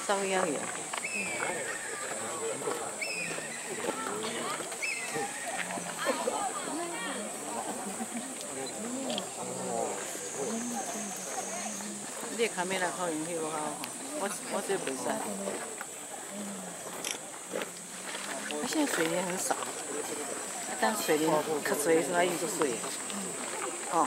照样呀。你的卡面来靠用去无好吼，我这袂使。它现在水莲很少，但水莲可水是它一直水，哦。